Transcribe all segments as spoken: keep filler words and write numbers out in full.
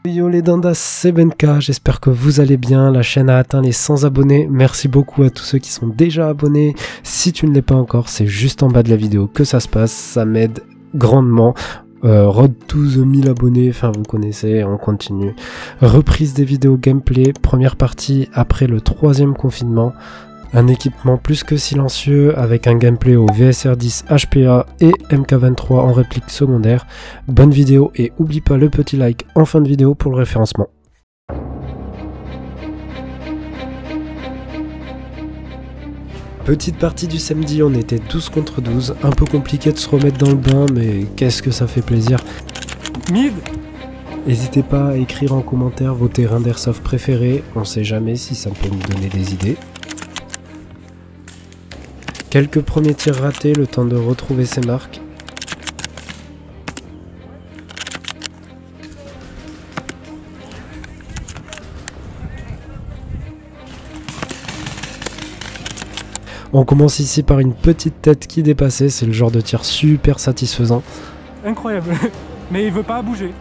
Yo les dandas, c'est Benka, j'espère que vous allez bien, la chaîne a atteint les cent abonnés, merci beaucoup à tous ceux qui sont déjà abonnés, si tu ne l'es pas encore, c'est juste en bas de la vidéo que ça se passe, ça m'aide grandement. Euh, road to the mille abonnés, enfin vous connaissez, on continue. Reprise des vidéos gameplay, première partie après le troisième confinement. Un équipement plus que silencieux avec un gameplay au V S R dix H P A et M K vingt-trois en réplique secondaire. Bonne vidéo et oublie pas le petit like en fin de vidéo pour le référencement. Petite partie du samedi, on était douze contre douze, un peu compliqué de se remettre dans le bain, mais qu'est-ce que ça fait plaisir. Mid. N'hésitez pas à écrire en commentaire vos terrains d'airsoft préférés, on sait jamais si ça peut nous donner des idées. Quelques premiers tirs ratés, le temps de retrouver ses marques. On commence ici par une petite tête qui dépassait, c'est le genre de tir super satisfaisant. Incroyable, mais il veut pas bouger.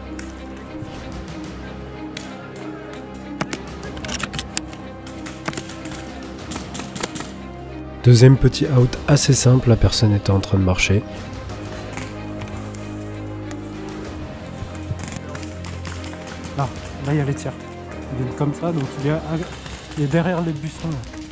Deuxième petit out assez simple, la personne était en train de marcher. Là, là il y a les tirs. Il est comme ça, donc il est, à... il est derrière les buissons. Là.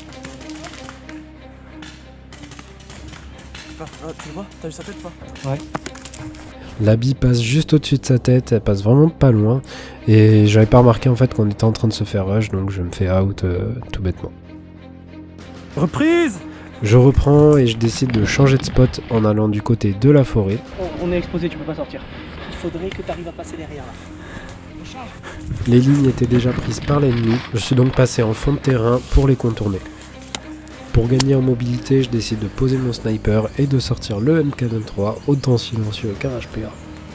Ah, ah, tu le vois? T'as vu sa tête pas? Ouais. La bille passe juste au-dessus de sa tête, elle passe vraiment pas loin. Et j'avais pas remarqué en fait qu'on était en train de se faire rush, donc je me fais out euh, tout bêtement. Reprise! Je reprends et je décide de changer de spot en allant du côté de la forêt. On est exposé, tu peux pas sortir. Il faudrait que tu arrives à passer derrière là. Les lignes étaient déjà prises par l'ennemi, je suis donc passé en fond de terrain pour les contourner. Pour gagner en mobilité, je décide de poser mon sniper et de sortir le M K vingt-trois, autant silencieux qu'un H P A.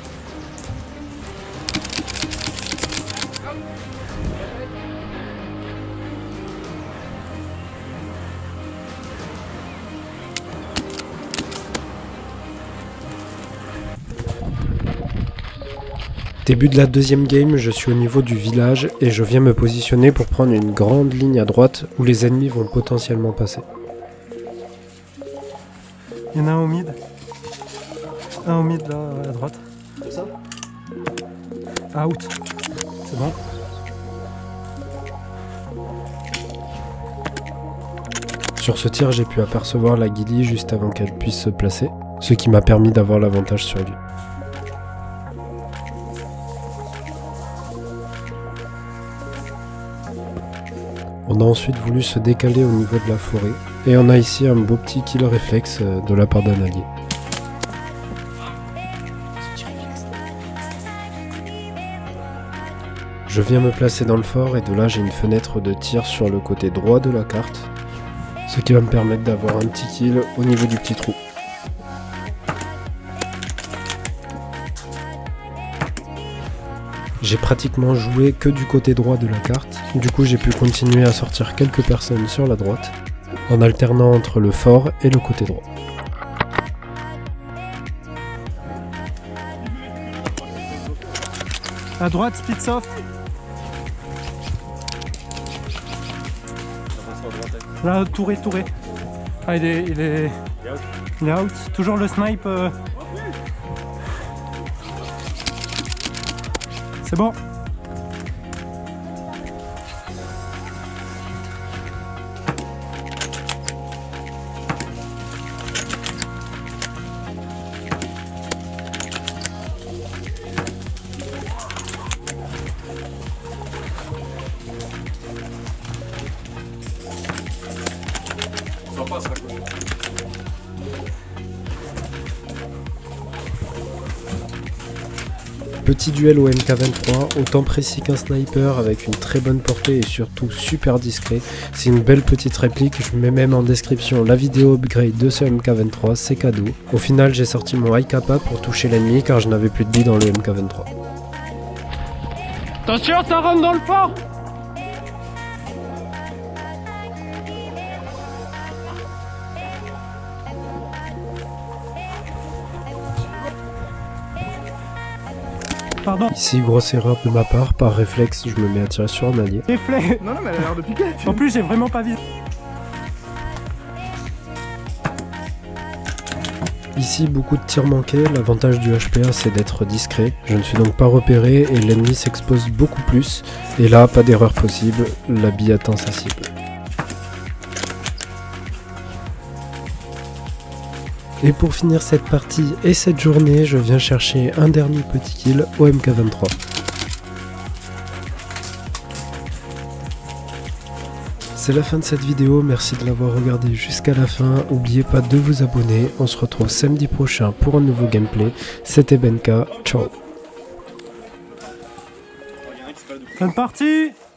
Début de la deuxième game, je suis au niveau du village et je viens me positionner pour prendre une grande ligne à droite où les ennemis vont potentiellement passer. Il y en a un au mid. Un au mid là à droite. C'est ça? Out. C'est bon. Sur ce tir, j'ai pu apercevoir la Ghillie juste avant qu'elle puisse se placer, ce qui m'a permis d'avoir l'avantage sur lui. On a ensuite voulu se décaler au niveau de la forêt, et on a ici un beau petit kill réflexe de la part d'un allié. Je viens me placer dans le fort et de là j'ai une fenêtre de tir sur le côté droit de la carte, ce qui va me permettre d'avoir un petit kill au niveau du petit trou. J'ai pratiquement joué que du côté droit de la carte, du coup j'ai pu continuer à sortir quelques personnes sur la droite, en alternant entre le fort et le côté droit. À droite, speed soft. Là, touré, touré. Ah, il est, il est, il est out. Toujours le snipe. Euh... C'est bon. Petit duel au M K vingt-trois, autant précis qu'un sniper avec une très bonne portée et surtout super discret. C'est une belle petite réplique, je mets même en description la vidéo upgrade de ce M K vingt-trois, c'est cadeau. Au final j'ai sorti mon I K P A pour toucher l'ennemi car je n'avais plus de billes dans le M K vingt-trois. Attention, ça rentre dans le fort. Pardon. Ici, grosse erreur de ma part, par réflexe, je me mets à tirer sur un allié. Efflet. Non, non, mais elle a l'air de piquer. En plus, j'ai vraiment pas visé. Ici, beaucoup de tirs manqués, l'avantage du H P A c'est d'être discret. Je ne suis donc pas repéré et l'ennemi s'expose beaucoup plus. Et là, pas d'erreur possible, la bille atteint sa cible. Et pour finir cette partie et cette journée, je viens chercher un dernier petit kill au M K vingt-trois. C'est la fin de cette vidéo, merci de l'avoir regardé jusqu'à la fin, n'oubliez pas de vous abonner, on se retrouve samedi prochain pour un nouveau gameplay, c'était Benka, ciao. C'est parti.